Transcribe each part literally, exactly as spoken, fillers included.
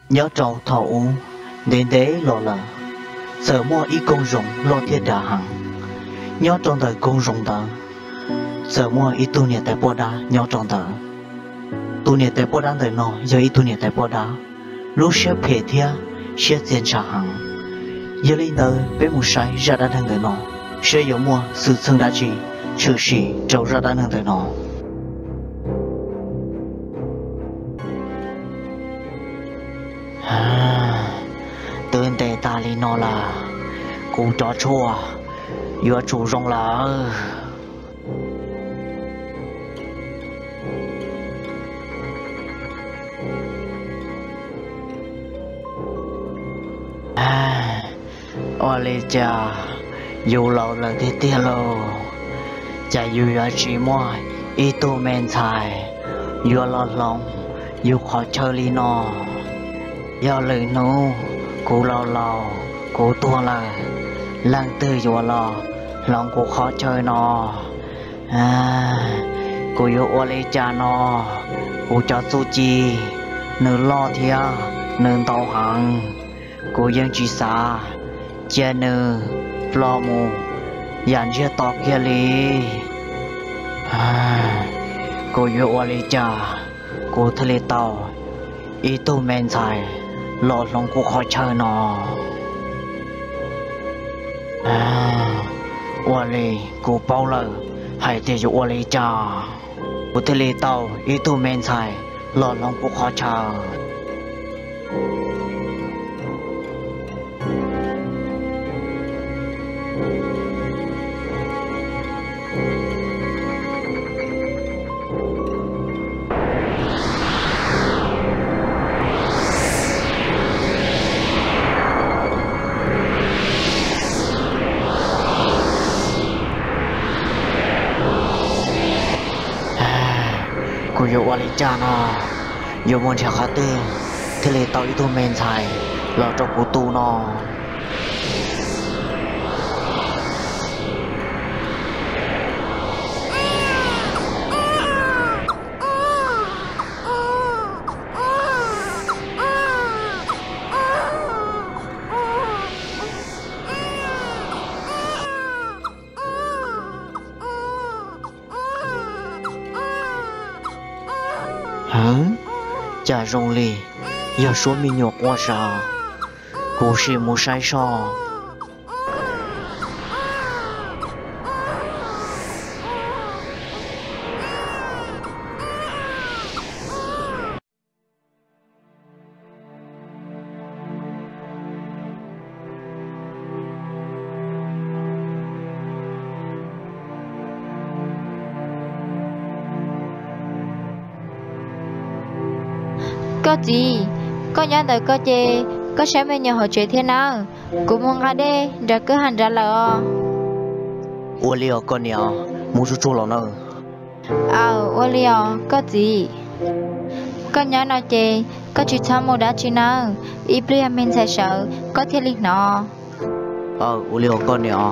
nhớ trâu thầu đến đế lộ lờ sợ mua ý công dụng lo thiết đà hằng nhớ trong đời công dụng đó sợ mua ý tu niệm tại bồ đá nhớ trong đời tu niệm tại bồ đá đời nọ giờ ý tu niệm tại bồ đá lúc sẽ phê thia sẽ tiền trả hằng giờ lên đời bé một sai ra đã thằng đời nọ sẽ有mua sự thương đã chỉ sự sĩ trâu ra đã thằng đời nọ tên tề ta li nó là cũng cho chua vừa chủ rong là à ô lê cha dù lâu là thế tia lô cha dù là chỉ mua ít tu men xài vừa lo lòng vừa khó chơi li nó do lời nô cô lo lo cô tua là lang tư vừa lo lòng cô khó chơi nó à cô yêu ô lê cha nó cô cho su chi nửa lo thia nửa tàu hàng cô dân chỉ xa chia nửa lo mù dàn chia tọt kia li à cô yêu ô lê cha cô thề lê tàu ý tu men xài lọ lòng cô khó chơi nó à ô lê cô bao lờ hãy để cho ô lê cha cô thề lê tàu ý tu men xài lọ lòng cô khó chơi cô yêu ô lê cha nó yêu muốn cha khát tư thế lê tao ý tu men xài lọ trong cô tu nó hả cha rong lì giờ số mình nhọc quá sao cô sẽ mua sai sao có gì có nhớ tới có gì có sẽ mấy nhà họ chuyện thế nào cũng muốn ra đây ra cứ hành ra là ô liều con nhỏ mua chút chút lọ nữa ờ ô liều có gì có nhớ nói chị có chuyện sao mua đã chị nào ít bia mình sẽ sợ có thể lịch nó ờ ô liều con nhỏ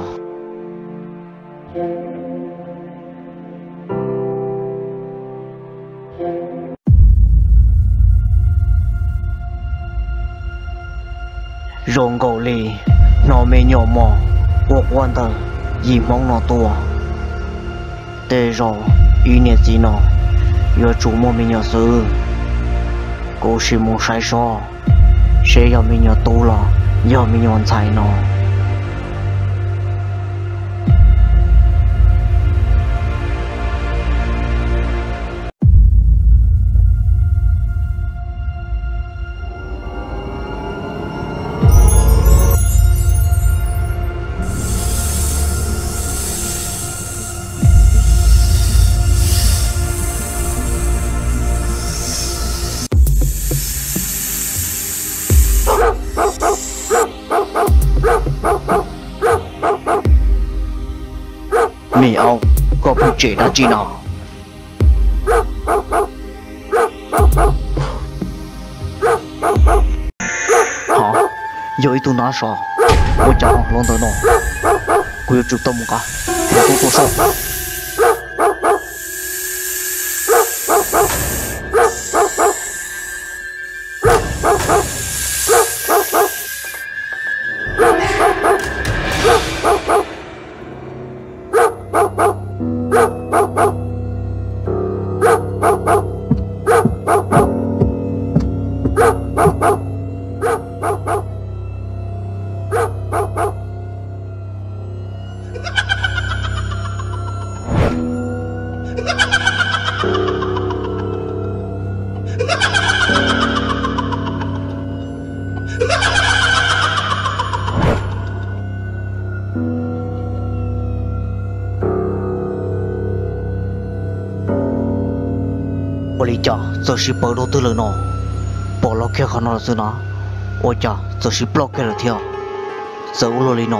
rong gầu lì nó mê nhỏ mò cuộc quan tâm gì mong nó tua tê rồi ý nghĩa gì nó giờ chủ mô mê nhỏ sư cô sẽ mua sai so sẽ giờ mê nhỏ tu là giờ mê nhỏ xài nó mì ông có phụ chỉ đã chi nào hả giờ tôi nói sao tôi chẳng lòng tới nó tôi chụp tâm cả tôi tôi sao 我理解，这是报道对了喏，报了开看到是哪？我讲这是不开了跳，走了哩喏。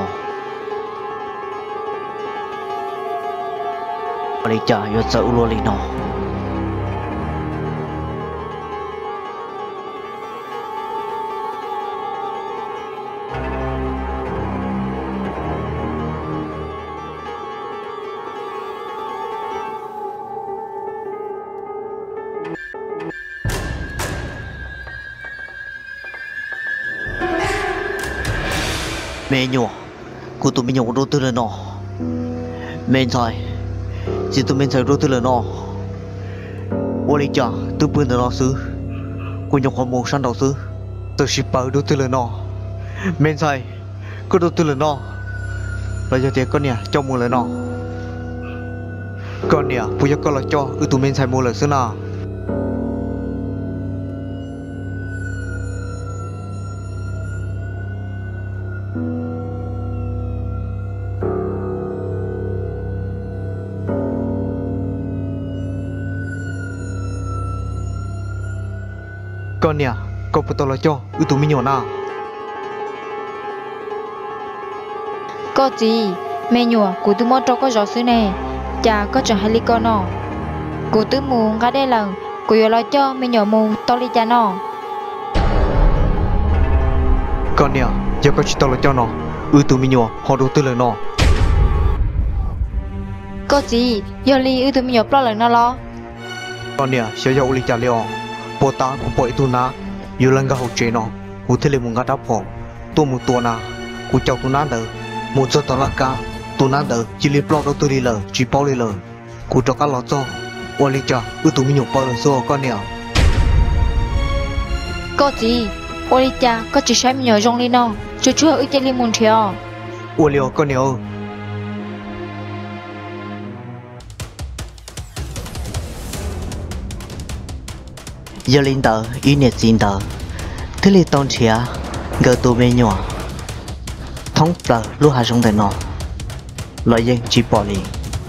我理解要走了哩喏。mẹ nhỏ của tụi mình nhỏ đầu tư là nó mình sai chỉ tụi mình sai đầu tư là nó ô lý cha tụi bên đó xứ của nhỏ họ một sang đầu xứ tụi shipper đầu tư là nó mình sai có đầu tư là nó là giờ thì con nhà cho mua là nó con nhà bây giờ con là cho cứ tụi mình sai mua là xứ nào con nè, con bắt đầu là cho, ư tụi mình nhỏ nào. Có gì, mẹ nhỏ của tụi mò cho có gió xứ này, chả có chẳng hay li con nọ. Của tụi mù ngã đây lần, của yo lo cho mẹ nhỏ mù to li cha nọ. Con nè, giờ có chỉ tao là cho nó, ư tụi mình nhỏ họ đầu tư là nó. Có gì, yo li ư tụi mình nhỏ lo lần nó lo. Con nè, sẽ yo li cha liao. Bộ ta của bộ tu na, yêu lần gặp hậu chế nó, của thế là một ngã đáp họ, tu một tua na, của cháu tu na đỡ, một giờ tao là ca, tu na đỡ, chỉ liệp lo đâu tôi đi lờ, chỉ bao đi lờ, của cho các lọ cho, ôi lý cha, ư tụi mình nhục bao lần xưa con nè. Có gì, ôi lý cha, có chỉ sai mình nhỏ rong đi nó, chú chú ư chơi li môn theo. Ôi liều con nè ơi. Giờ linh tờ, ý nhiệt xin tờ thế li tôn chia gờ tù bên nhỏ thống tờ lúc hai trong tay nó lợi dân chỉ bỏ đi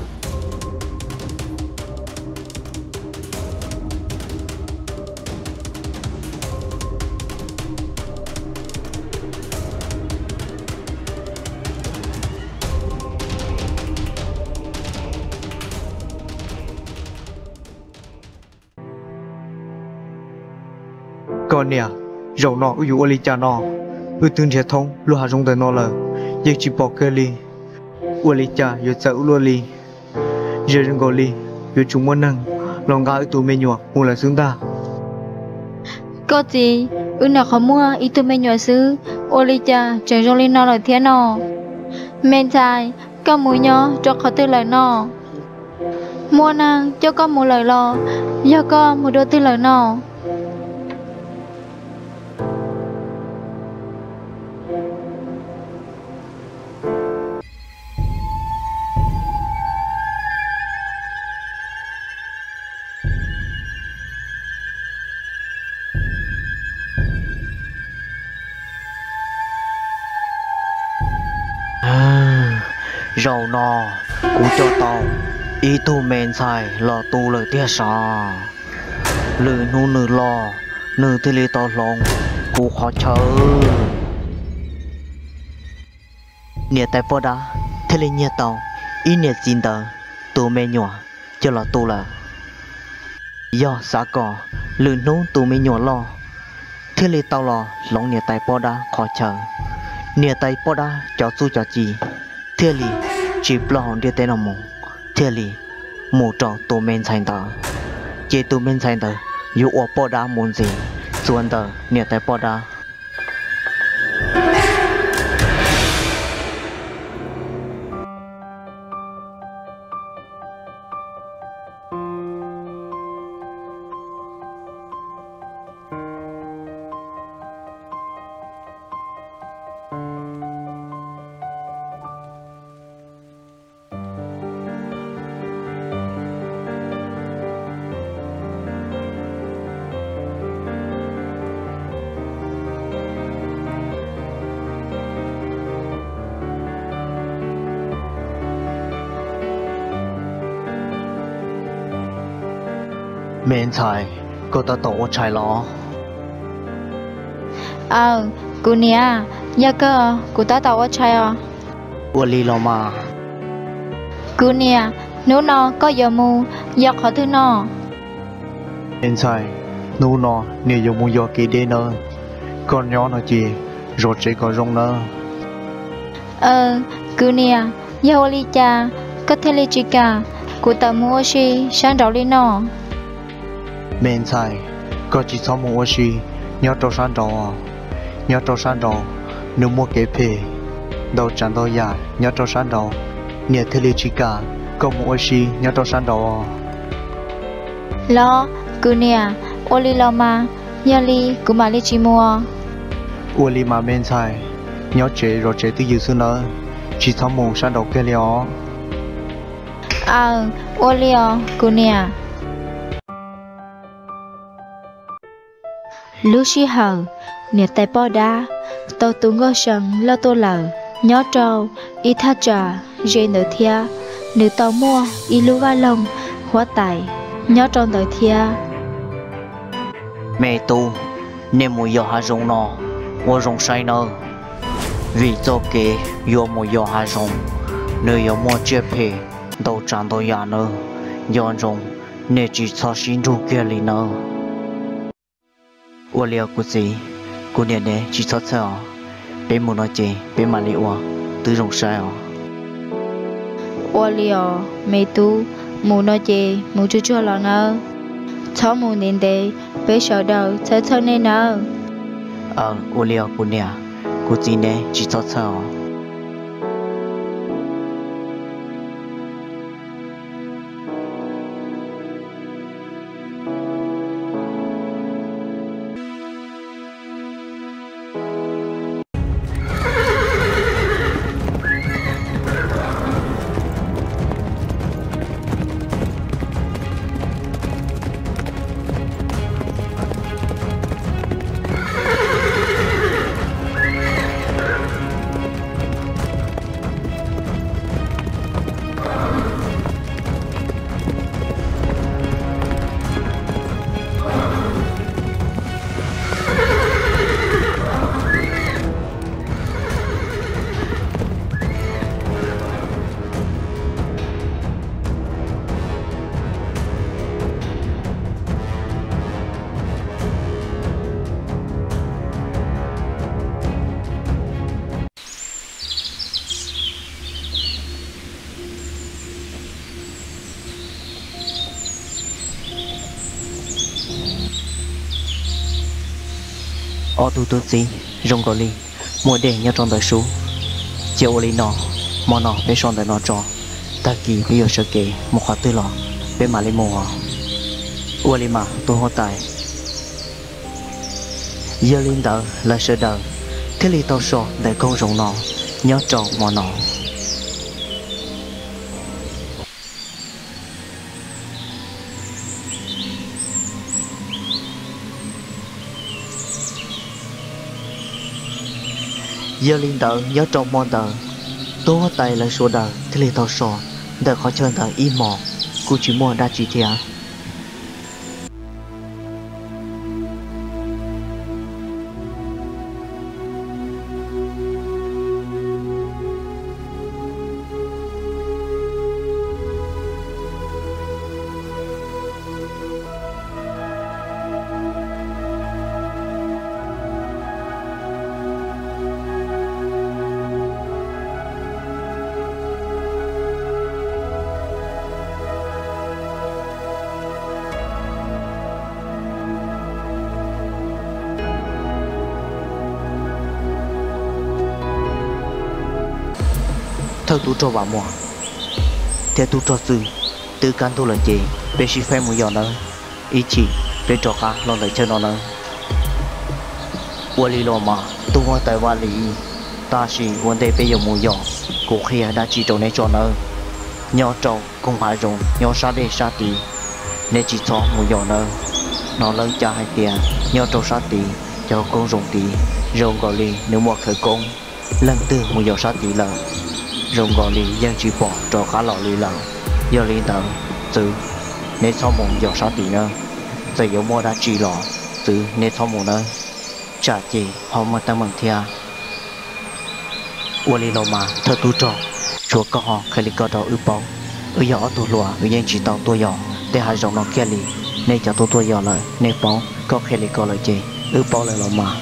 con nè, rau nọ ưu ưu cha nọ, ưu tương chế thông lúc hà trong đời nọ là, giờ chỉ bỏ cái li, ưu cha giờ sợ ưu li, giờ đừng gọi li, giờ chúng muốn nâng, lòng gà ưu tụi mình nhỏ, mua là xứng ta. Có gì, ưu nào không mua, ưu tụi mình nhỏ xứ, ưu cha chẳng rong li nọ là thế nọ, men sai, có mũi nhỏ cho khó tư lời nọ, mua năng cho có một lời lo, do có một đôi tư lời nọ. Rau nọ, cú cho tao, ý tu men sai lo tu lời tia sa, lời nu nư lo, nư thế li to lòng, cú khó chờ. Nhiệt tại phố đá, thế li nhiệt tao, ý nhiệt xin tờ, tu men nhỏ, cho lo tu là. Do xã cỏ, lời nu tu men nhỏ lo, thế li tao lo, lòng nhiệt tại phố đá khó chờ. Nhiệt tại phố đá cho su cho chi. Thế li chỉ plong đi tên ông thế li một trò tụ men thành tờ chỉ tụ men thành tờ yêu ở bỏ đá muốn gì xuân tờ nhẹ tại bỏ đá men chai cô ta tổ chai lo ờ cô nè giờ cơ cô ta tao ở chai à ô li lo mà cô nè nếu nó có giờ mù giờ khó thứ nó men chai nu nó nhiều dùng mua gió kỳ đê nơ con nhỏ nó chỉ rồi chỉ có rong nơ ờ cô nè giờ ô li cha có thể li chỉ cả cô ta mua gì sáng đầu lên nó men chai có chỉ sau mua gì nhớ trâu san trâu nhớ trâu san trâu nếu mua cái phê đâu chẳng đâu ya nhớ trâu san trâu nhớ thế li chỉ cả có mua gì nhớ trâu san trâu lo cô nè ô li lo mà giờ li cô mà li chỉ mua ô li mà men chai nhớ chế rồi chế từ dự xưa nữa chỉ sau mua san trâu kia liao ờ ô li à cô nè Lucy hờ nè tay bò đá tàu tu ngô sần lo tô lờ nhó trâu y tha trà dây nở thia nữ tàu mua y lu va lông hóa tài nhó trâu nở thia mẹ tu nên mua giò hà rong nọ mua rong say nơ vì cho kế yo mua giò hà rong nơi yo mua chế phê đâu chẳng đâu ya nơ giò rong nên chỉ cho xin ru kia li nơ ô liao của gì cô nè nè chỉ cho sao bé muốn nói gì bé mà liệu từ rong sao ô liao mẹ tu mù nói gì mù chưa chưa lo nơ cháu mù nên để bé sợ đầu chơi chơi nên nơ ờ ô liao cô nè cô gì nè chỉ cho sao ô tu tu gì rong gọi li mua đèn nhớ trong đời số chiều ô li nọ mò nọ bé son đời nọ trò ta kỳ bây giờ sợ kể một khóa tư lọ bé mà lên mùa ô li mà tôi hô tài giờ lên đời là sợ đời thế li tao sọ để con rong nọ nhớ trò mò nọ giờ linh tờ nhớ trong mòn tờ tôi có tay là số đời thế li tao sọ để khó chơi tờ im mò cô chỉ mua đa chỉ thia theo tu cho bà mùa theo tu cho sư từ căn tu là gì bé chỉ phải một giờ nữa ý chỉ để cho cả lo lại chơi nó nữa qua li lo mà tu hoa tại qua li ta chỉ vấn đề bây giờ một giờ cuộc khi đã chỉ trâu này cho nữa nhỏ trâu không phải dùng nhỏ sa đi sa tí nên chỉ cho một giờ nữa nó lớn cho hai tiền nhỏ trâu sa tí cho con dùng tí rồi gọi li nếu một khởi công lần từ một giờ sa tí là rồi gọi li dân chỉ bỏ cho cả lọ li là giờ li tờ từ nên sau một giờ sa tí nữa giờ yếu mua đã chỉ lọ từ nên thọ một nơi trả chỉ họ mà ta mừng thia uo li lo mà thơ tu trò chúa có họ khai li có đó ư bóng ư nhỏ tu lùa ư nhanh chỉ tao tu nhỏ để hai dòng nó kia li nên cho tu tu nhỏ lại nên bóng có khai li có lời gì ư bóng lại lo mà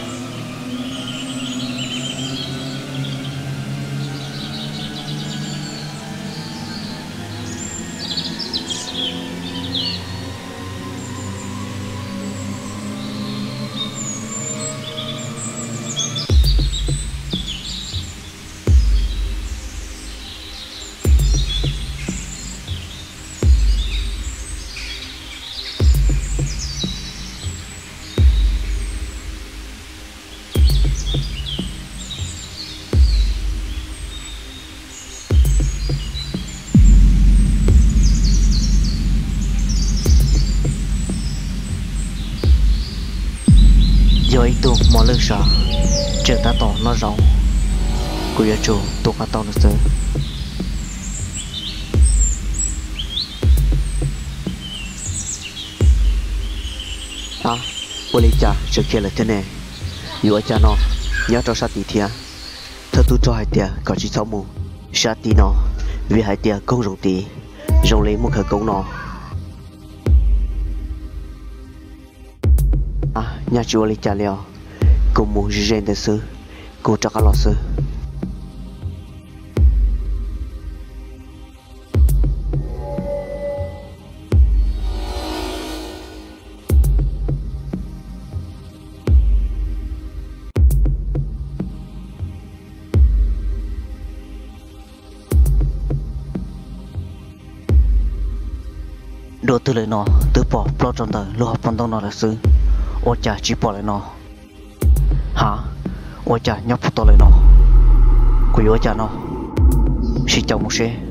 rồi tụ mò lư sợ chờ ta tỏ nó rộng của gia chủ tụ cả tao nó sơ à bố lý cha trước kia là thế này dù ở cha nó nhớ cho sát tỷ thia thơ tu cho hai tia có chỉ sáu mù sát tỷ nó vì hai tia công rộng tỷ rộng lấy một khởi công nó à nhà chúa lý cha leo cùng một gen de sư cô cho các lò sư đồ tư lời nó từ bỏ plot trong đời lưu học văn đông nó là sư ô cha chỉ bỏ lại nó hả ô cha nhóc phụ to lại nó quỷ ô cha nó chỉ chồng một xe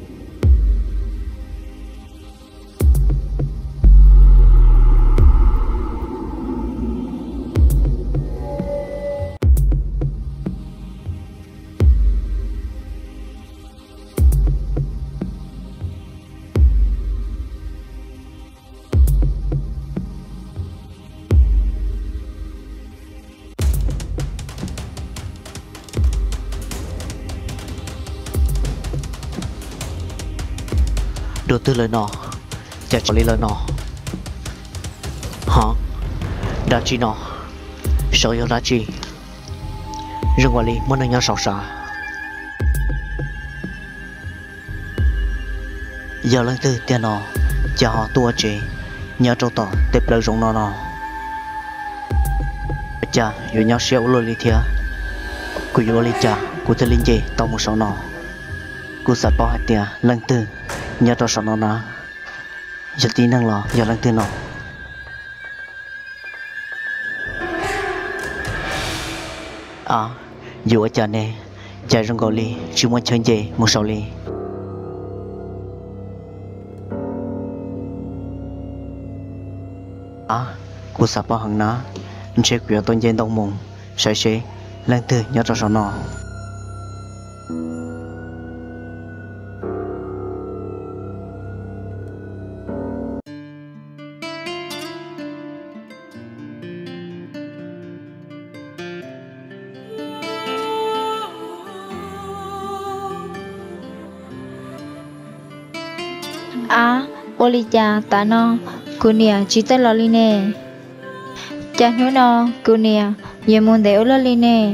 đồ tư lời nó chả cho lý lời nó hả đã chi nó sợ yêu đã chi rừng quản lý muốn anh nhau sầu xa giờ lần tư tiền nó chả họ tua chị nhớ trâu tỏ tiếp lời rộng nó nó chả yêu nhau xéo lôi lý thia của yêu lý chả của tư linh gì tao một số nó của sát bao hạt tiền lần tư nhớ cho sao nó na giờ tí năng lo giờ lần tư nó à dù ở chợ này chạy rong gò li chỉ muốn chơi gì một sáu li à cô sắp bao hàng ná sẽ quyển tôn dân đông mùng sẽ sẽ lần tư nhớ cho sao nó à boli cha ta nó kunia chỉ tên là line cha nhớ nó kunia giờ muốn để ở line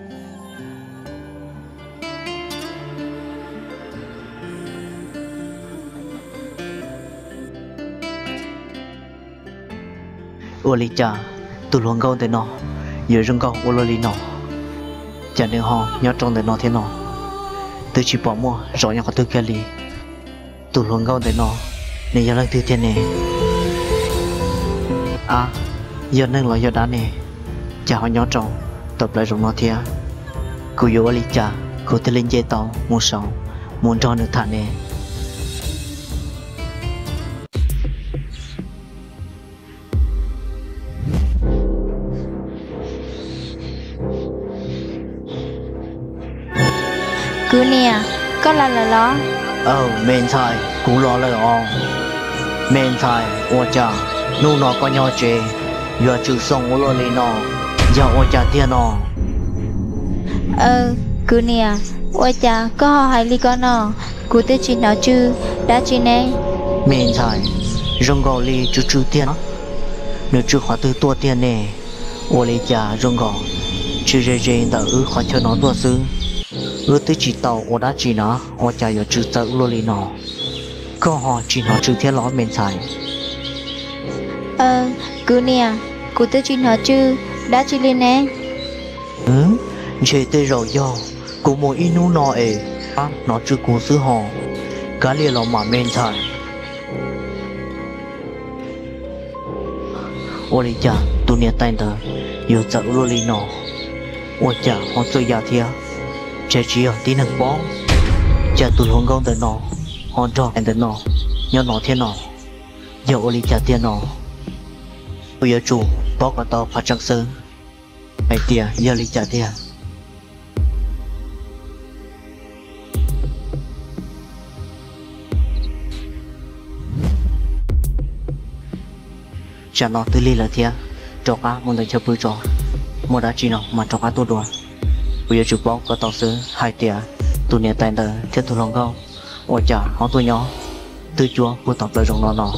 Oli cha tu luồng câu thế nó giờ rừng câu Oli nó cha đừng ho nhớ trong thế nó thế nó tôi chỉ bỏ mua rồi nhà có tôi kia li tu luồng câu thế nó để giờ lại từ thiên này à giờ nên là giờ đá này cha họ nhớ trong tập lại trong nó thia cô yêu Oli cha cô tới lên dây tàu mua sầu muốn cho được thản này cứ nè có là là đó ờ men sai cũng lo lời on men sai ô cha nu nó có nhau chế vừa chữ sông ô lô lì nó giờ ô cha tiền nó Ờ, cứ nè, ôi cha, có họ hay li con nọ, cứ tới chuyện nó chứ, đã chuyện này. mình thải rong gò lì chữ chữ tiền nếu chữ khóa từ tua tiền nè ô lì cha rong gò chữ rê rê đã ư khóa cho nó tua sư ư tới chỉ tàu ô đã chỉ nó ô cha giờ chữ tớ lô lì nó có họ chỉ nó chữ thiên ló mình thải Ờ, cứ nè, cứ tới chuyện nó chứ, đã chuyện lên nè. ừ chế tê rồi do cô mỗi inu nó ế à nó chưa cố sư họ cá lìa lòng mà men thải ô lì chả tụi nia tay tờ yêu sợ lô lì nó ô chả họ chơi giả thia trẻ chỉ ở tí nâng bó chả tụi hông gông tờ nó họ cho anh tờ nó nhớ nó thiên nó giờ ô lì chả tiền nó bây giờ chủ bó cả tàu phát trăng sơ mày tia giờ lì chả tia chả nó tư li là thia cho cá muốn tới chơi bơi trò mua đá chi nó mà cho cá tôi đùa bây giờ chụp bóng có tàu sứ hai tia tụi nia tay tờ thiết tụi lòng câu ôi chả họ tôi nhỏ tư chúa vừa tập lời rồng nó nó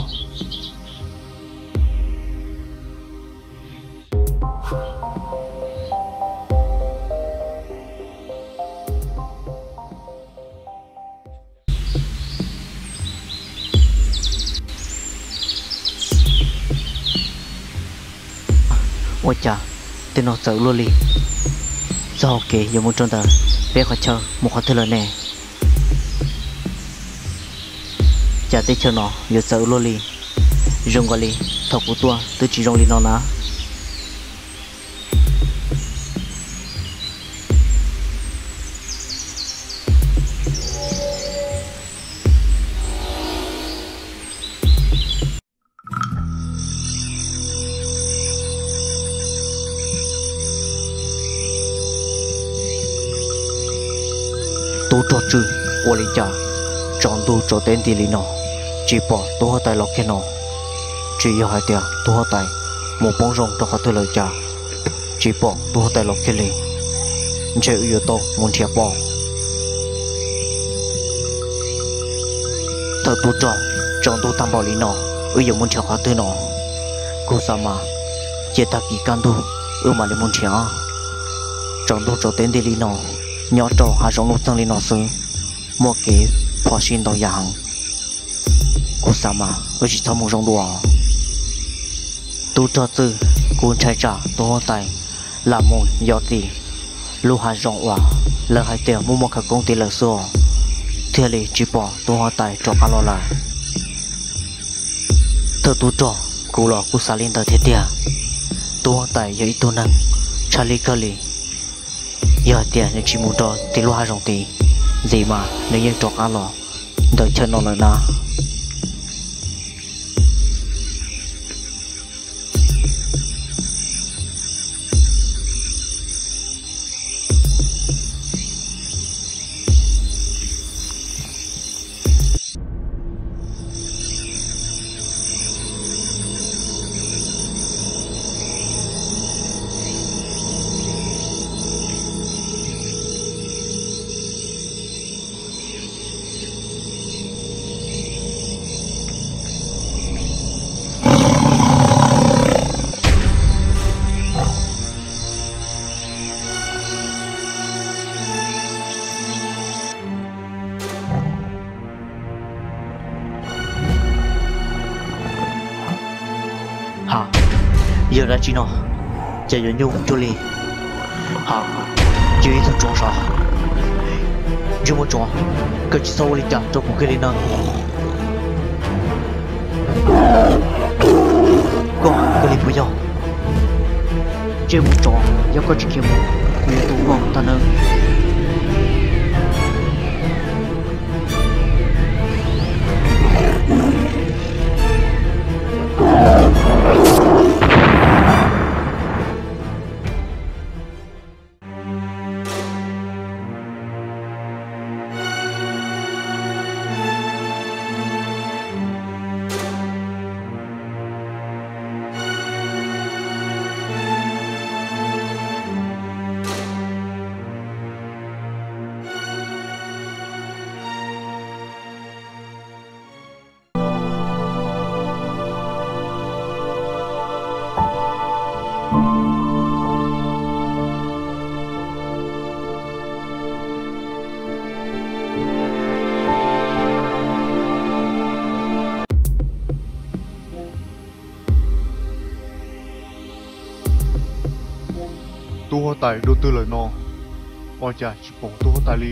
ôi chà tên nó sợ luôn đi do kể giờ muốn trôn tờ bé khỏi chờ một khó thứ lời nè chả tới chờ nó giờ sợ luôn đi rồng gọi đi thọc của tua tôi chỉ rồng đi nó ná tôi cho chữ ô lý cha chọn tôi cho tên đi lý nó chỉ bỏ tôi hơi tay lọc cái nó chỉ yêu hai tia tôi hơi tay một bóng rồng cho họ tôi lời cha chỉ bỏ tôi hơi tay lọc cái lý chỉ yêu tôi muốn thiệp bỏ thợ tôi cho chọn tôi tam bảo lý nó yêu muốn thiệp họ tôi nó cô sao mà chỉ ta kỳ can tôi yêu mà để muốn thiệp chọn tôi cho tên đi lý nó nhỏ trò hà rong lục tăng lên nó sưng mua kế phò xin tàu giang cô sao mà cô chỉ thao một rong đùa tu cho tư cô trai trả tu tay là một giọt gì lu hà rong hòa lỡ hai tiền mua một cái công ty lỡ xưa thế li chỉ bỏ tu tay cho cá lo lại thợ tu trò cô lo cô xả lên tờ thế tiền tu tay giờ ít tu năng Charlie Curly giờ tiền nên chỉ muốn cho thì lo hai rong tí gì mà nếu như cho cá lò đợi chân nó là na hả giờ đã chỉ nó chạy đến nhung cho li hả chỉ ít trốn sao chỉ một trốn cái chỉ sau li chặt cho một cái li nâng còn cái li bây giờ chỉ một trốn giờ có chỉ kiếm người tụ vòng ta nâng tu hoa tài đô tư lời nọ ôi chà chỉ bỏ tu hoa tài đi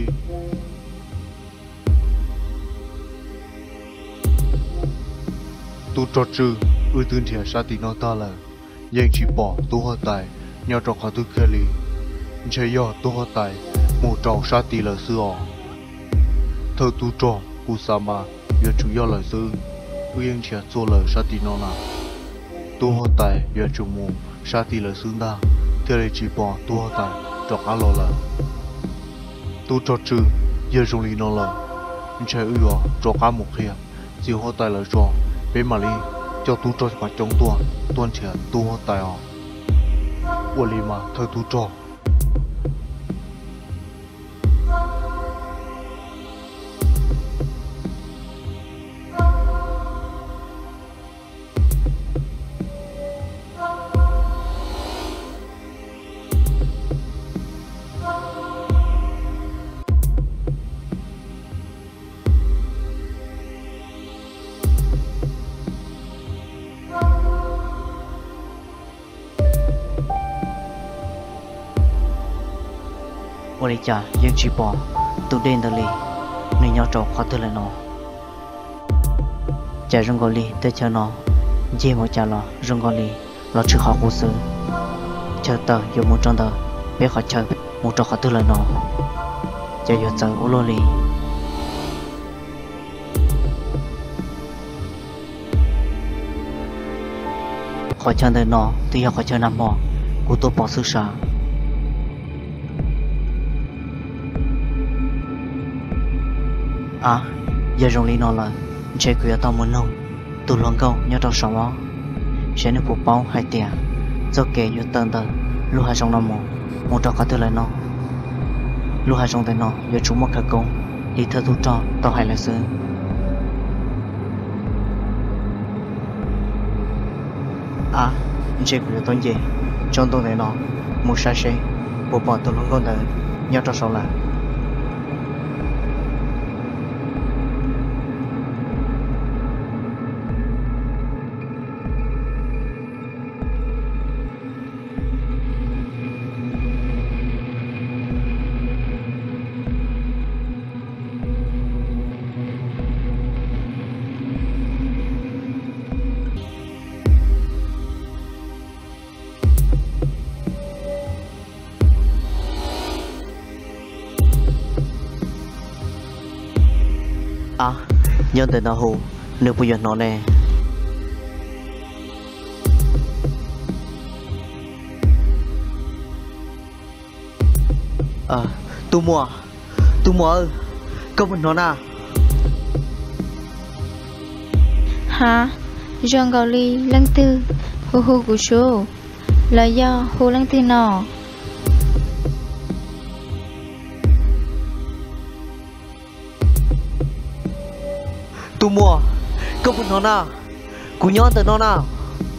tu trò trừ ư tương thiệt sa tì nó ta là nhưng chỉ bỏ tu hoa tài nhau trò khó tư kia đi chơi do tu hoa tài một trò sa tì là xưa thơ tu trò cú sa ma giờ chủ yếu là sư uyên thiệt做了sa tì nó là tu hoa tài giờ chủ mù sa tì là xương ta thế là chỉ bỏ tu hoa tài trò cá lò là tu trò trừ giờ dùng lý nó là chơi ư ở trò cá một kia chỉ hoa tài là trò bé mà đi cho tu trò mà trong tuần tuần trẻ tu hoa tài à của lý mà thơ tu trò ôi lý cha nhưng chỉ bỏ tụ đen đó li nên nhau trò khó tư lời nó cha rong gọi li tới chờ nó dễ một cha lo rong gọi li lo chữ họ cố sự chờ tờ dù một trong tờ biết họ chờ một trò khó tư lời nó cha dù chờ ô lô li khỏi chờ đời nó thì họ khỏi chờ nằm mò của tôi bỏ sự sợ à giờ rong lý nó là chơi cười tao muốn nông tụ luồng câu nhớ trong sòng ó sẽ nên phục bao hai tiền cho kể vô tần tờ lu hai sòng năm một một trò có từ lại nó lu hai sòng tới nó giờ chúng mất cả công đi theo tu trò tao hay là sư à chơi cười tao gì trong tôi này nó một sai sai bộ bỏ tụ luồng câu này nhớ trong sòng là à nhân từ nó hù nếu bây giờ nó nè ờ tu mua tu mua ơi câu mình nó na hả John gọi li lăng tư hù hù của số là do hù lăng tư nọ tu mua câu mình nó na cú nhon từ nó nào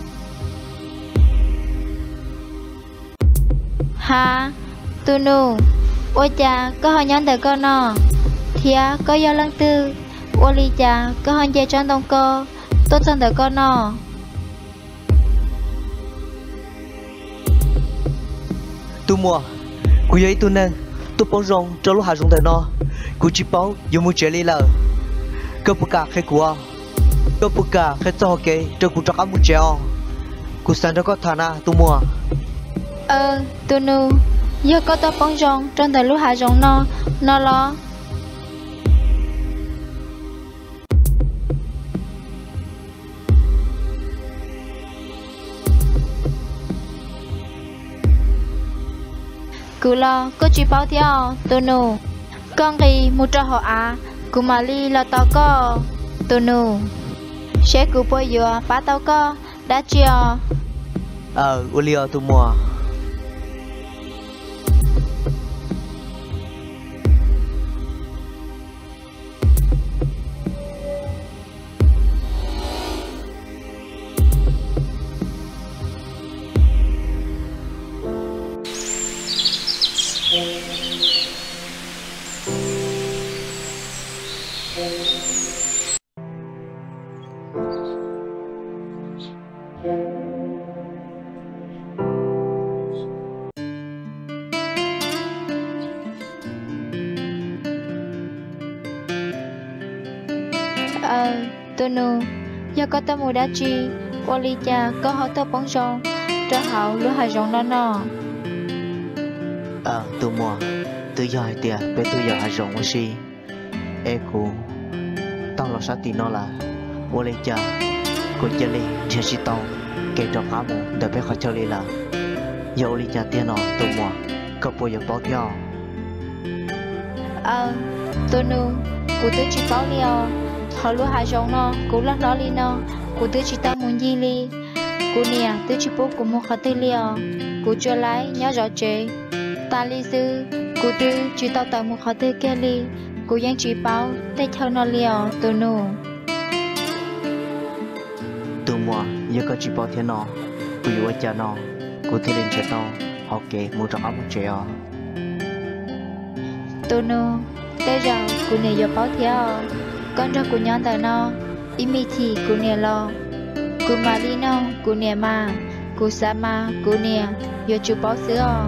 hả tu nu ôi cha có họ nhon từ con nọ thia có do lăng tư ôi li cha có họ dây tròn đông cơ tốt hơn từ con nọ tu mua cú ấy tu nên tu bao rong cho lúc hạ rong từ nó cú chỉ bao dùng một chuyện đi lờ cơ bục cả khai của cơ bục cả khai cho cái cho cú cho cả một treo cú sang cho có thà na tu mua ờ tu nu giờ có tao bóng rong trong thời lúc hạ rong nó nó lo cứ lo có chỉ báo theo tu nu con gì một trò họ à cú mà li là tao có tu nu sẽ cú bơi vừa bá tao có đã chưa ờ Ulio tu mua ờ tôi nu giờ có tâm mùi đá chi ô ly cha có họ tớ bóng rong cho họ lúc hai rong nó nọ ờ tu mua tu giờ hai tia bé tu giờ hai rong gì e cô tao lo sát tí nó là ô ly cha cô chơi đi chơi chỉ tao kể cho cá mù để bé khỏi chơi đi là giờ ô ly cha tia nó tu mua có bao giờ bao theo ờ tôi nu cô tôi chỉ bảo liao họ lúc hai rong nó cô lắc đó li nó cô tôi chỉ tao muốn gì li cô nè tôi chỉ bố của một khát tư liao cô cho lái nhớ rõ chế ta li sư cô tôi chỉ tao tao một khát tư kia li cô vẫn chỉ bảo tay theo nó liao tôi nu tu mua giờ có chỉ bao thế nó cô yêu cha nó cô thấy lên chơi tao họ kể một trong áo một trẻ tôi nu tới giờ cô nè giờ bảo theo con cho cô nhớ tới nó imi thì cô nè lo cô mà đi nó cô nè mà cô sa mà cô nè giờ chú bảo sữa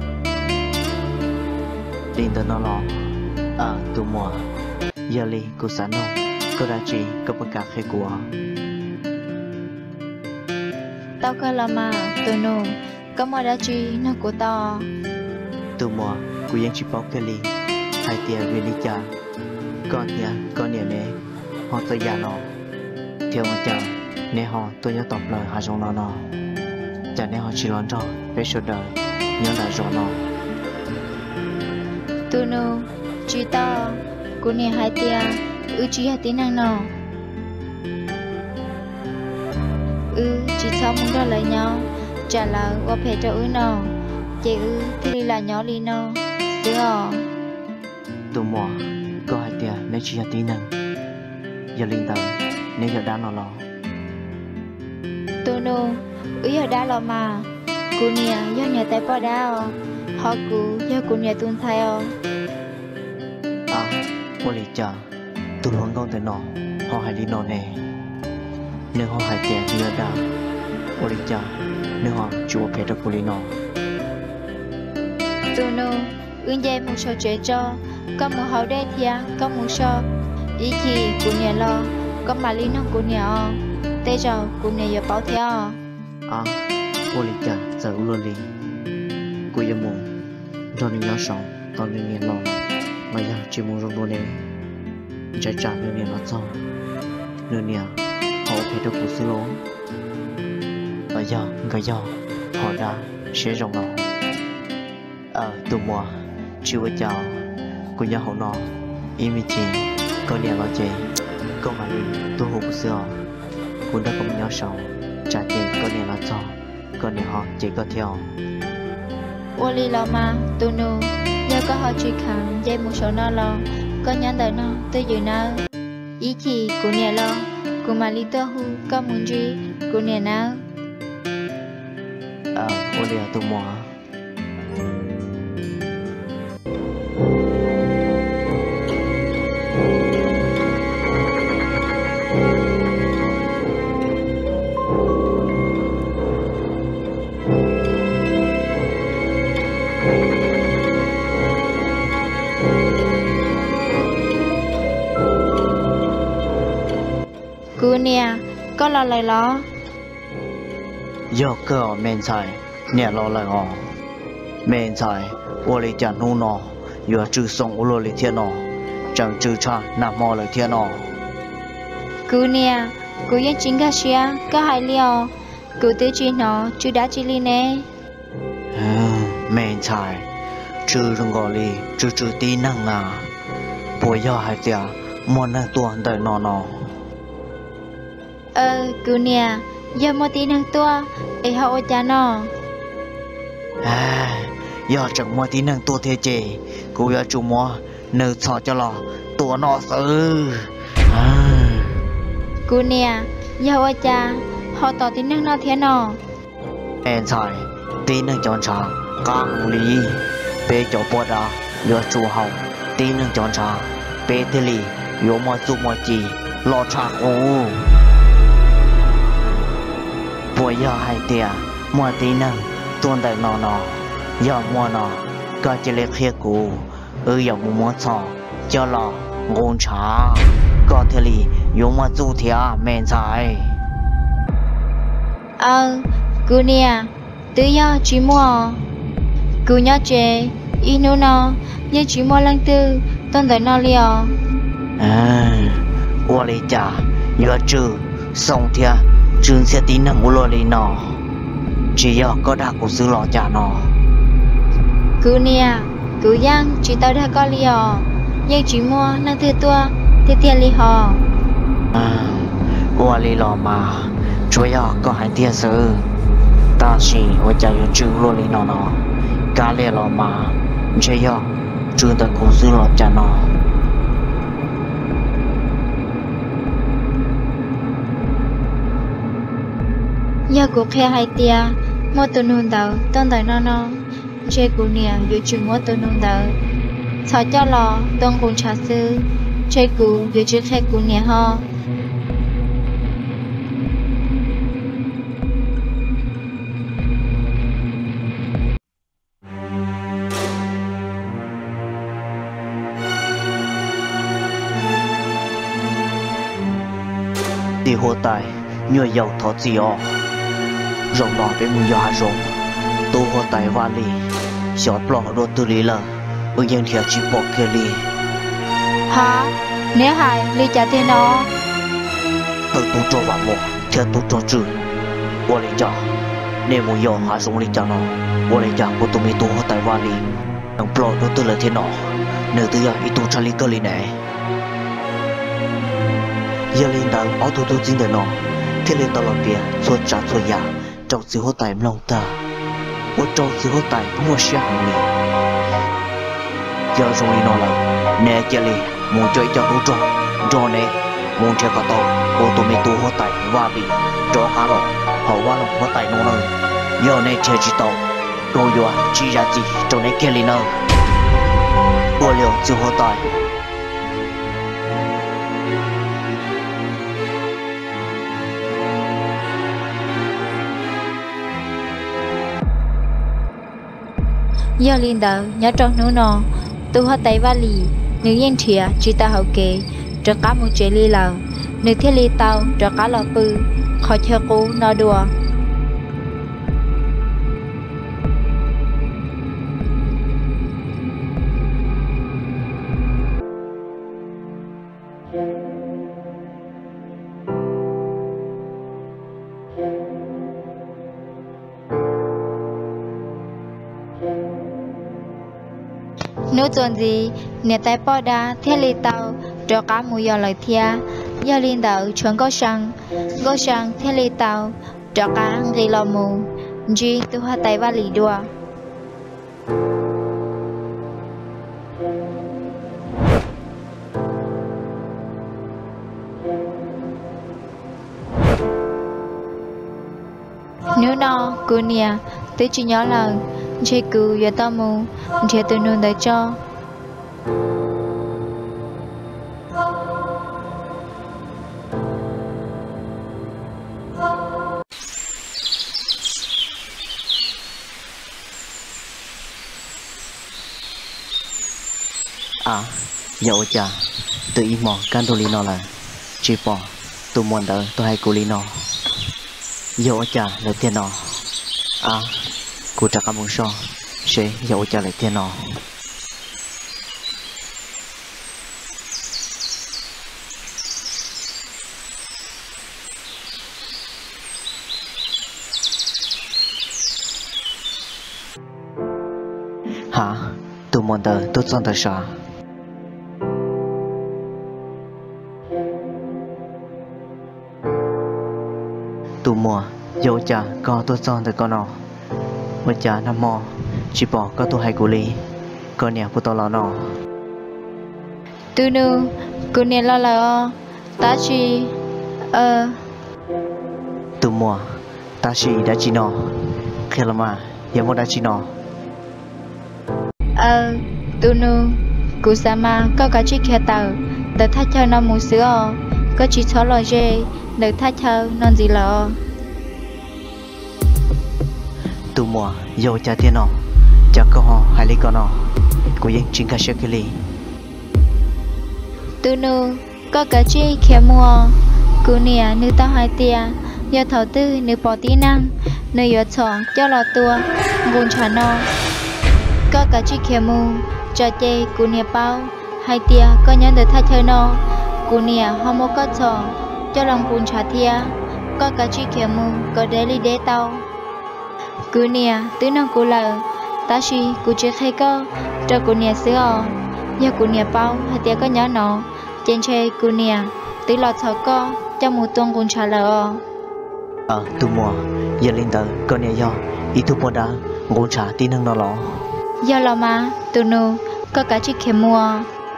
đi tới nó lo à tu mua giờ li cô sa nó cô đã chỉ có bất cả khi của tao coi là mà tôi nu có mà đã chỉ nó của tao tu mua cô vẫn chỉ bảo cái li hai tia về đi cha con tia con nè nè họ tôi già nó theo một cha nè họ tôi nhớ tập lời hai trong nó nó cha nè họ chỉ lo cho về suốt đời nhớ lại rồi nó tôi nu chỉ tao cô nè hai tia ư chỉ hai tia năng nó ư chỉ sau muốn ra lời nhau trả lời qua phê cho ư nó chị ư thì đi là nhỏ đi nó sữa tu mua có hai tia nếu chỉ là tí năng giờ linh tờ nếu giờ đã nó lo tôi nu ư giờ đã lo mà cô nè do nhà tay bỏ đau họ cứ do cô nè tuân thay à ô lì cha tu luôn con tới nó họ hay đi nó nè nếu họ hay tiền thì đã ô lì cha nếu họ chùa phải được cô lì nó tôi nu ư dây một số chuyện cho có một hậu đây thì có một số ý thì cô nè lo có mà lý nó cô nè tới giờ cô nè giờ bảo theo à ô lì cha giờ luôn đi cô giờ muốn cho nên nhớ sống tao nên nghe lo mà giờ chỉ muốn rong đôi nè trái trả nên nè nó cho nên nè họ phải được cô xí lố bây giờ cái giờ họ đã sẽ rong nó ờ tụ mùa chưa chào cô nhớ họ nó im chỉ có nè lo chơi có mà đi tôi hụt xưa cô đã không nhớ sống trả tiền có nè lo cho có nè họ chỉ có theo ô li lo mà tôi nu giờ có họ chỉ khám dây một số nó lo có nhắn tới nó tôi dự nó ý chỉ cô nè lo cô mà li tôi hu có muốn gì cô nè nào ờ ô li tụ mùa cô nè có lo lời lo giờ cơ men sai nè lo lại họ men sai ô lì cha nu nó giờ chữ song ô lì thiên nó chẳng chữ cha nam mô lời thiên nó cô nè cô yên chính cả xia có hai liều cô tới chỉ nó chứ đã chỉ li nè men sai chữ rong gọi li chữ chữ tí năng à bây giờ hai tia muốn năng tuần đời nó nó ờ cô nè giờ một tí năng tua ấy họ cha nó à giờ chẳng mua tí năng tua thế chị cô giờ chủ mua nơi cho cho lo tua nó sư cô nè giờ họ cha họ tỏ tí năng nó thế nó em sai tí năng chọn trả càng lý bê cho bố đã giờ chủ hậu tí năng chọn trả bê thế lý yếu mà giúp mà chị lo trả ô bây giờ hai tia mua tí năng tuôn đời nó nó giờ mua nó có chỉ lấy khía cũ ừ giờ mua mua cho cho lo ngôn trả có thể li dùng mà du thia men sai ờ cô nè tự do chỉ mua cô nhớ chế inu nó như chỉ mua lăng tư tôn tới nó liò à ô lê cha yo chữ song thia chừng sẽ tin năng ô lê nó chỉ yo có đã của sư lọ cha nó cô nè cô giang chỉ tao đã có liò nhưng chỉ mua năng tư tua thì tiền li họ à ô lê lọ mà chúa yo có hai tia sư ta chỉ ô cha yo chữ lô lê nó nó cá lê lọ mà chỉ yo chừng tới của sư lọ cha nó giờ cô khe hai tia mua tụi nôn đầu tôn tới nó nó chơi cô nè dù chỉ mua tụi nôn đầu thọ cho lò tôn cùng trả sư chơi cô dù chỉ khe cô nè ho đi hồ tài nhờ giàu thọ gì ọ rộng đỏ với mùi gió rộng tô hồ tài va lì xót lọ đô tư lý lờ ứng dân thiệt chỉ bỏ kia lì hả nếu hại ly trả tiền nó tự tu cho vào một thiệt tu cho chữ ô lì chả nên mùi gió hạ rộng lì chả nó ô lì chả của tụi mình tô hồ tài va lì đừng bỏ đô tư lờ thiên nó nếu tư giờ ít tu cho lì cơ lì này giờ lên đầu ở thủ đô chính đời nó thế lên tàu lọt bia xua trả xua giả trong sự hỗ tài lòng ta ở trong sự hỗ tài mua xe hàng lì giờ xong đi nó là nè kia lì muốn chơi cho tôi cho cho nè muốn chơi cả tàu ô tô mê tu hỗ tài và bị cho cá lọ họ qua lòng hỗ tài nó nơi giờ nè chơi chỉ tàu rồi giờ chỉ ra gì cho nè kia lì nơi ô liều sự hỗ tài giờ linh đạo nhớ trong núi nọ tu hoa tay va lì nếu yên thìa chỉ ta hậu kế cho cá một chế ly lầu nếu thiết ly tàu cho cá lò bự khỏi chơi cú nó đùa nếu tuần gì nè tay bỏ đá thiết ly tàu cho cá mùi giò lời thia giờ linh đạo chuẩn có sang có sang thiết ly tàu cho cá ghi lò mù chỉ tu hoa tay va lì đùa nếu nó cô nè tôi chỉ nhớ là chơi cừu và tao mù chơi tôi nuôi để cho à dẫu chả tự ý mò can tôi nó là chỉ bỏ tôi muốn đỡ tôi hay cô lý nó dẫu chả lời tiền nó à cô trả cảm ơn so sẽ dẫu chả lời tiền nó hả tôi muốn đỡ tôi chọn đỡ sao tu mùa dẫu chả có tôi chọn được con nào một chả nằm mò chỉ bỏ có tôi hay cố lý con nhà của tôi là nó tu nu cô nè lo là ta chỉ ờ tu mùa ta chỉ đã chỉ nó khi là mà giờ một đã chỉ nó ờ tu nu cô sama có cả chiếc xe tàu để thắt cho nó mua sữa có chỉ số lo dê để thắt cho non gì lo tu mùa dẫu chả tiền nó chả có họ hay lấy con nó cô yên chính cả sẽ cái gì tu nu có cả chi khía mùa cú nè nữ tao hai tia giờ thầu tư nữ bỏ tí năng nữ giờ chọn cho lọ tua gồm trả no có cả chi khía mù cho chê cú nè bao hai tia có nhớ được thay chơi no cú nè không có có chọn cho lòng cún trả thia có cả chi khía mù có để đi để tao cú nè tứ năng cú lờ ta chỉ cú chưa thấy có cho cú nè sữa giờ cú nè bao hai tia có nhớ nó trên chơi cú nè tứ lọt thọ co cho một tuần cún trả lờ ờ tu mùa giờ linh tờ con nhà do ít tu bò đá ngôn trả tin năng nó lọ giờ lò mà tu nu có cả chiếc khé mua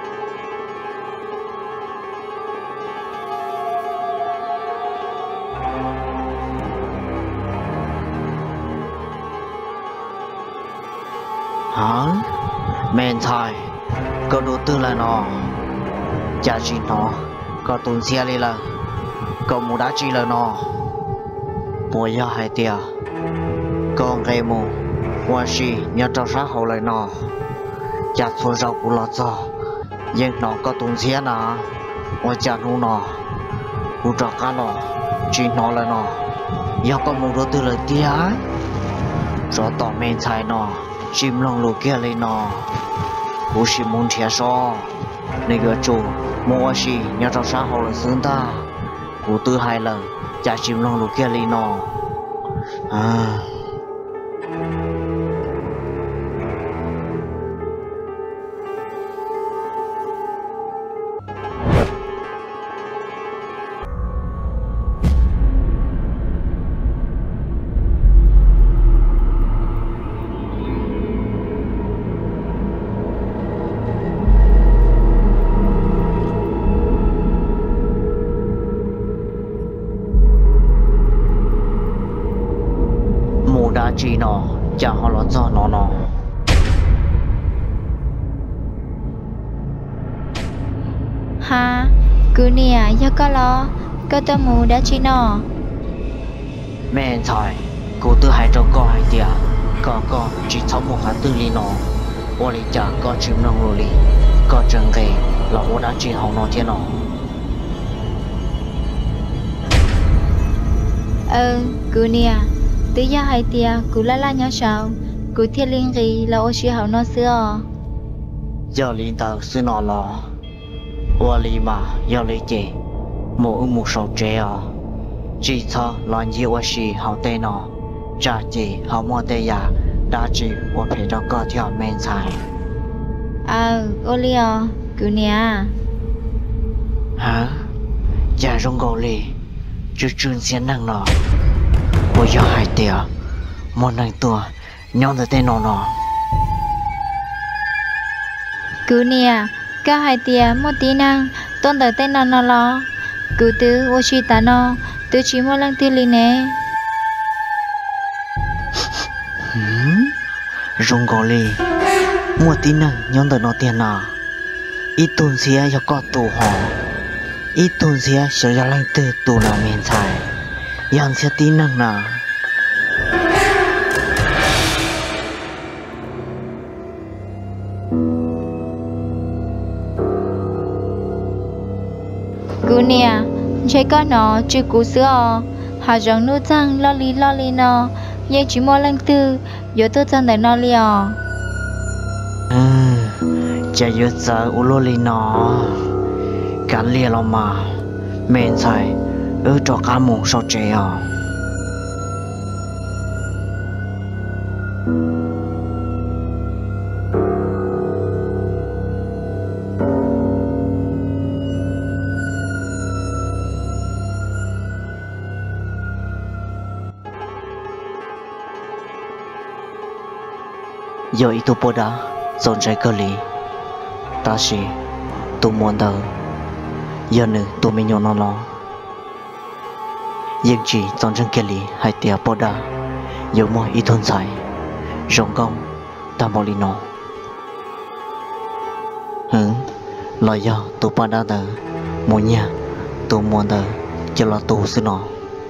hả men thai có đầu tư là nó cha chỉ nó có tuần xe đi là có một đá chỉ là nó mùa giờ hai tia con gây mù hoa si nhớ cho sát hậu lại nó chặt xuống rau của lọt cho nhưng nó có tuần xe nà hoa chặt nu nó u cho cá nó chỉ nó là nó giờ có một đầu tư là tia rồi tỏ men thai nó chim lòng lù kia lên nó u si muốn thiệt so này cái chủ mua si nhớ cho sát hậu lại xứng ta u tư hai lần chả chim lòng lù kia lên nó à đã chỉ nó chả họ lọt cho nó nó ha cứ nè giờ có lo có tao mù đã chỉ nó mẹ thầy cô tư hai cho con hai tia có con chỉ sống một hạt tư li nó ô li chả con chim nông lô li có chân ghê là ô đã chỉ họ nó thế nó ờ cứ nè từ giờ hai tia cứ la la nhỏ sao cứ thiên linh gì là ô chỉ hậu nó xưa giờ linh tờ xưa nó lò ô li mà giờ li chị một một sầu trẻ à chỉ cho lo nhiều ô chỉ hậu tê nó cha chị hậu mua tê ya đã chỉ ô phải cho có theo men xài ờ ô li à cứ nè hả cha rong gò li chú chuyên xuyên năng nó ôi giờ hai tia một năng tua nhon từ tên nó nó cứ nè cả hai tia một tí năng tôn từ tên nó nó lo cứ từ ô chi ta nó từ chỉ một lần tiêu li nè ừm rong gò li một tí năng nhon từ nó tiền nào ít tuần xía cho có tù họ ít tuần xía sẽ ra lăng từ tù nào miền thái yang sẽ tí năng nào cứ nè chơi con nó chưa cú sữa họ rằng nuôi răng lo li lo li nó nhưng chỉ mua lần tư giờ tôi chân để nó liò ừ chả nhớ giờ u lô li nó cắn lia lo mà men sai ở cho cá mùng sao trẻ à giờ ít tu bồ đá dọn trái cơ lý ta chỉ tu muốn đâu giờ nữa tu mình nhon nó lo nhưng chỉ dọn chân kia lý hai tia bồ đá giờ mọi ít thôn sai rong công ta mò lý nó hử lo giờ tu bồ đá đâu muốn nhà tu muốn đâu cho lo tu xứ nó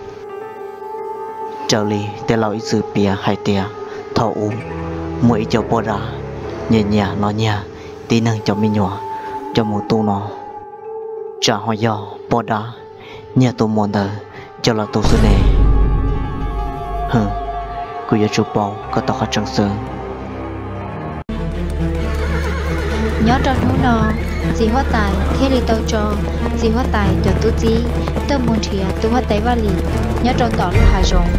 trở lý để lo ít sự bia hai tia thầu uống mỗi cho bò ra nhẹ nhàng nó nhà tí năng cho mình nhỏ cho một tu nó trả họ do bỏ đá nhà tôi muốn đời cho là tôi xưa này hừ cô giờ chụp bao có tao khát trăng sương nhớ trong hú nọ dì hoa tài thế li tao cho dì hoa tài cho tu chí tao muốn thìa tu hoa tài vali nhớ trong tỏ lu hà rồng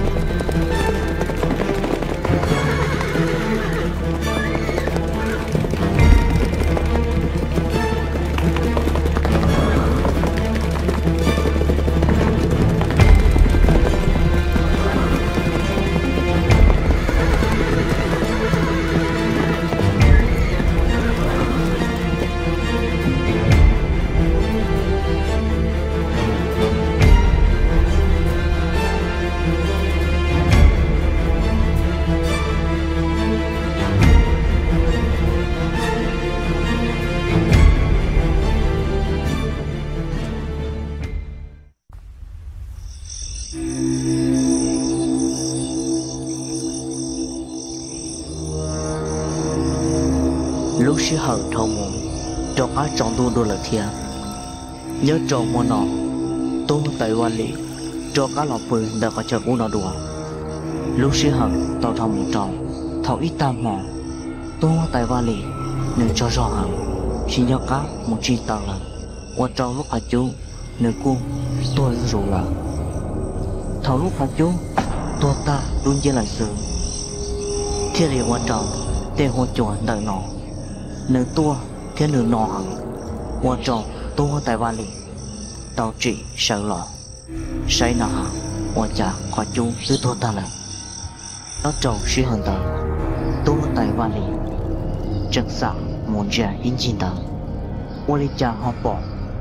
lúc xí hở thâu mồm cho cá trong đu đu là thiệt nhớ trồng mùa nọ tôi tại quan lý cho cá lọc bự đã có chờ cũng nọ đùa lúc xí hở tàu thầu một tròn thầu ít tam mỏ tôi tại quan lý nên cho rõ hẳn chỉ nhớ cá một chi tàu là qua trâu lúc hạt chú nên cung tôi rủ là thầu lúc hạt chú tôi ta luôn chỉ là sự thiết liệu quan trọng tên hoa chuột đợi nọ nếu tua thiên nữ nọ hẳn quan trọng tua tại vali tao chỉ sợ lọ say nọ hẳn quan trả khỏi chung với tua ta là nó trâu suy hơn tờ tua tại vali chân sạc muốn trả in chín tờ quan lý cha họ bỏ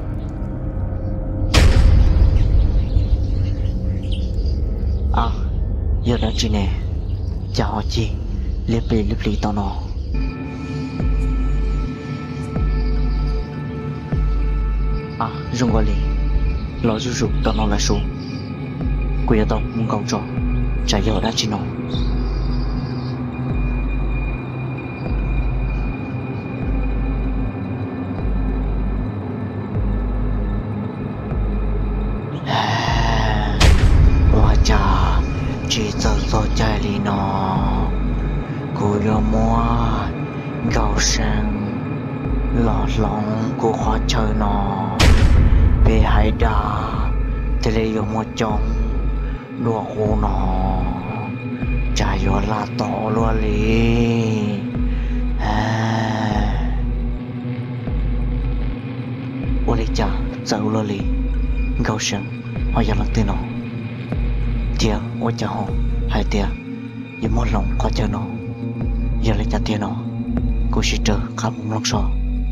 à giờ đã chỉ nè chả họ chi liếp lì liếp lì tao nọ à dùng gọi lì lo rủ rủ tao nó là số quỷ tao muốn cầu cho chả giờ đã chỉ nọ hoa cha chỉ sợ sợ chạy lì nọ cô yo mua gạo sang lọt lòng của hoa trời nọ về hải đà thì lấy yo mua chồng đùa hồ nọ chạy yo là to luôn đi ô đi cha sợ luôn đi gạo sang hoa giờ là tên nọ tia ô cha hồ hai tia giờ mua lòng có chơi nọ giờ lấy cha tia nọ cô sẽ chờ khắp một lần sau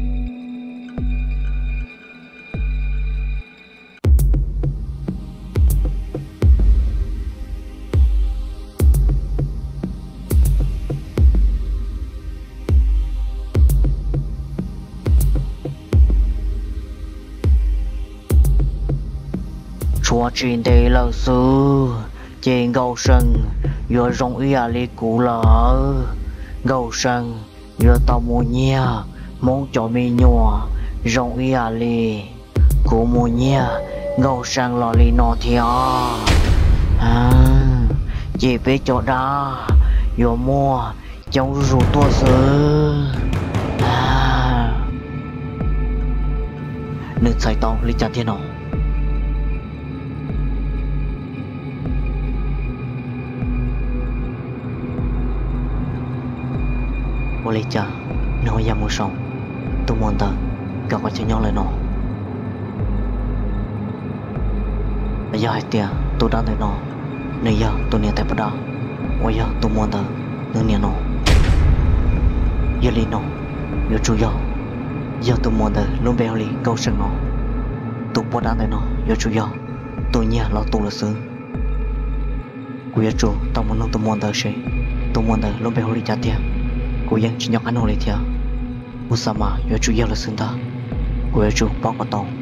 chúa trên đây là sư trên gầu sân vừa rong ý à li cũ lỡ gầu sân vừa tao mua nhia mong cho mi nhua rong ý à li cũ mua nhia gầu sân lò li nọ theo à chỉ biết chỗ đó vừa mua trong rủ tua sư à nên sai tao li chặt thế nào ô lê cha nó ra mua xong tôi muốn tờ gặp qua cho nhau lại nó bây giờ hai tia tôi đang thấy nó bây giờ tôi nghe thấy bắt đầu bây giờ tôi muốn tờ nó nghe nó giờ đi nó giờ chú giờ giờ tôi muốn tờ luôn béo đi câu sừng nó tôi bắt đang thấy nó giờ chú giờ tôi nghe là tôi là sướng quý chú tao muốn tôi muốn tờ gì tôi muốn tờ luôn béo đi chặt tia cô dân chỉ nhóc anh hồ lấy theo Usama yo chú yêu là xứng ta cô yo chú bao có tàu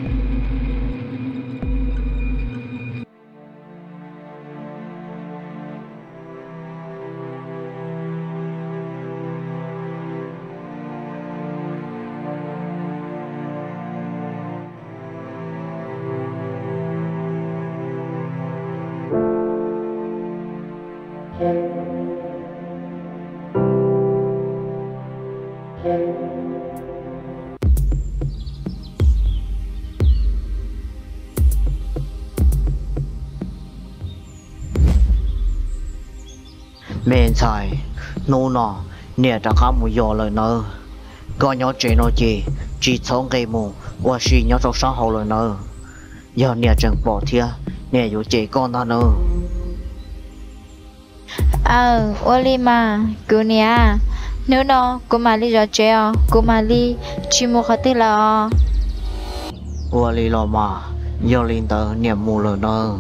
Mẹ sai nô nọ nè đã khám một giờ lời nơ có nhớ chuyện nó gì chỉ sống gây mù và chỉ nhớ trong sáng hậu lời nơ giờ nè chẳng bỏ thia nè dù chỉ con ta nơ ờ oli mà cứ nè nếu nó cô mà đi ra chơi cô mà đi chỉ một khát tiền là và lý lo mà giờ linh tờ nè mù lời nơ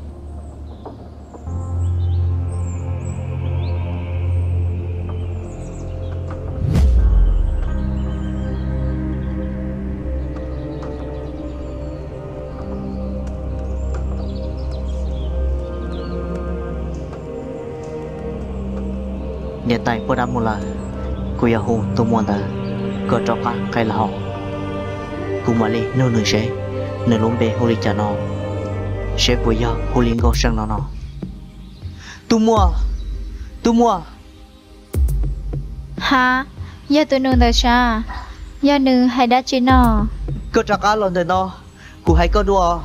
nè tay bữa đám một lần cô yêu hôn tôi muốn ta có cho cả cái là họ cô mà đi nơi nơi sẽ nơi luôn bé hồ ly cha nó sẽ bây giờ hồ ly ngô sang nó nó tôi mua tôi mua ha giờ tôi nương đời cha giờ nương hay đã chỉ nó có cho cả lần đời nó cô hay có đùa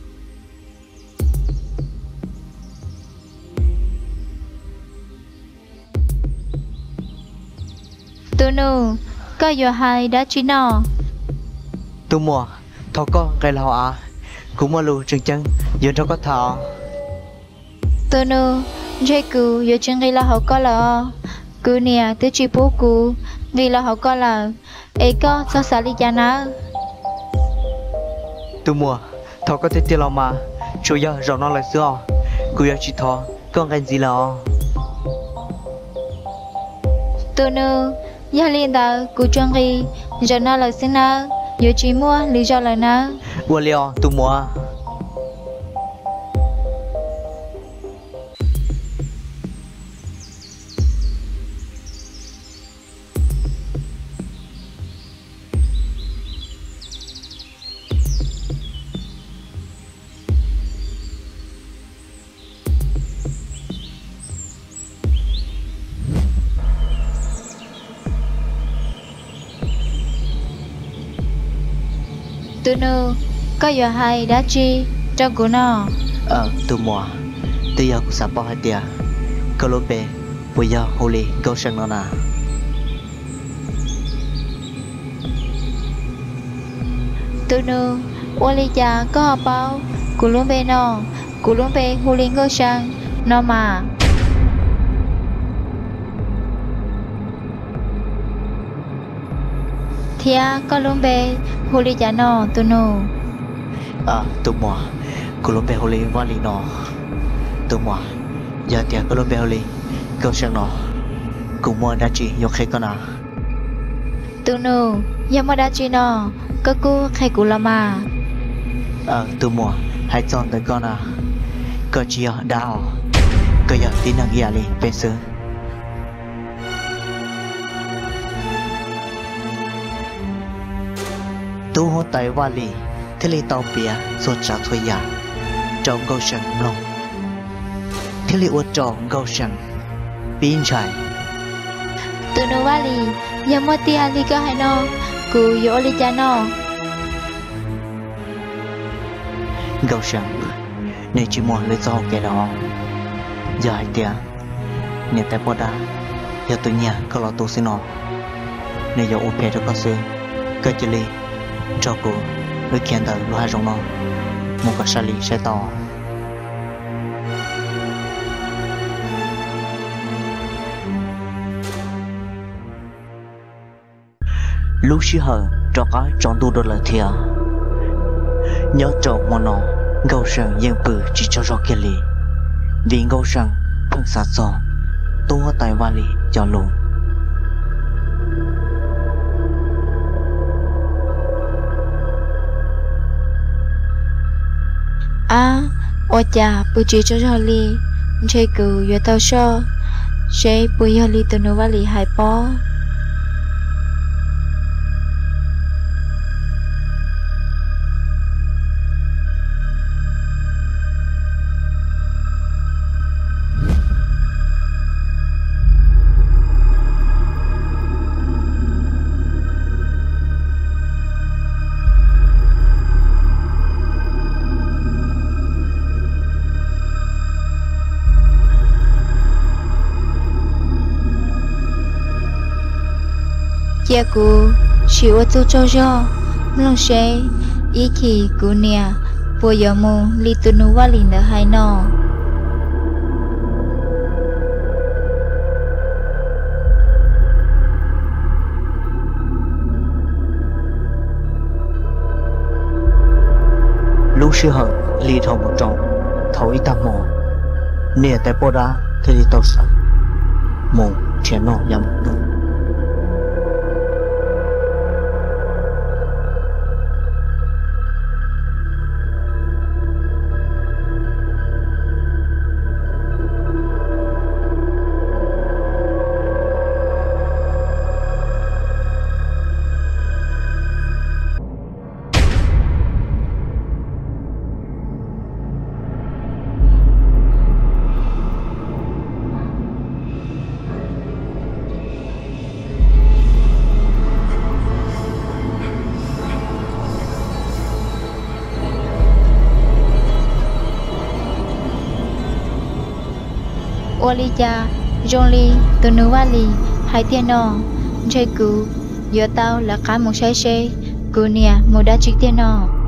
tôi nương có giờ hay đã chỉ nó tôi mua thọ con cái là họ à cũng mua luôn chân chân giờ cho có thọ tôi nương dây cứ giờ chân gây là họ có là cứ nè tôi chỉ bố cứ vì là họ có là ấy có sao xả đi cha nó tôi mua thọ có thể tiền lòng mà chủ giờ rồi nó lại xưa cô giờ chỉ thọ con cái gì là tôi nương giờ liên đạo cứ chân gây giờ nó là xin nó giờ chỉ mua lý do là nó qua liao tôi mua tôi nương có giờ hay đã chi trong của nó ờ tôi mua tôi giờ cũng sắp bỏ hết tiền có lúc bé bây giờ hồ ly câu sang nó nè tôi nương oli cha có hộp bao của luôn bé nó của luôn bé hồ linh ngô sang nó mà thia có luôn bé hồ ly cha nó tôi nương ờ tôi mua có lúc bé hồ ly vào ly nó tôi mua giờ tiền có lúc bé hồ ly câu sang nó cũng mua đã chỉយកhết con à tôi nương giờ mà đã chi nó có cô khai của làm mà ờ tôi mua hãy chọn tới con à có chia đào có giờ tin năng gì đi bên xứ tu hô tay va lì thế li tàu bia sốt trả thuê nhà trong câu sẵn lòng thế li uất trong câu sẵn pin chạy tôi nương va lì giờ mà tia lì có hay nó cô yo li cha nó câu sẵn nên chỉ muốn lấy cho cái đó giờ hai tia nên tại bỏ đá giờ tôi nhà có lo tôi xin nó nên giờ ôm phe cho con sư cơ chỉ li cho cô với khen tờ lo hai rong nó một cái sali sẽ to lúc xí hờ cho cái chọn tu đôi lời thia nhớ trộn món nó gấu sừng yên bự chỉ cho rõ kia lì vì gấu sừng phân sát gió tua tay vali cho luôn à ôi cha bữa chỉ cho cho li chơi cừu giờ tao cho chơi bữa giờ li tụi nó vào li hai bó tia cú chịu ở chỗ cho cho mong sẽ ý khi cú nè bùa giờ mù li tu nu wa lin đỡ hai nọ lúc xưa hận li thầu một trâu thầu ít ta mò nè tại bò đá thì đi tàu sẵn mò chén nọ nhắm đúng Olija, Johnny, Tunuwali, hai tiền nọ, chơi cú, giờ tao là cá một xe xe, cú nè một đá chiếc tiền nọ.